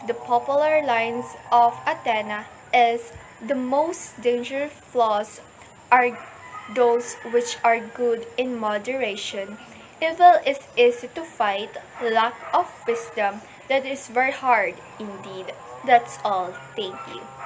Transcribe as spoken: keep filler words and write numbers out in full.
the popular lines of Athena is the most dangerous flaws are those which are good in moderation. Evil is easy to fight, lack of wisdom, that is very hard indeed. That's all. Thank you.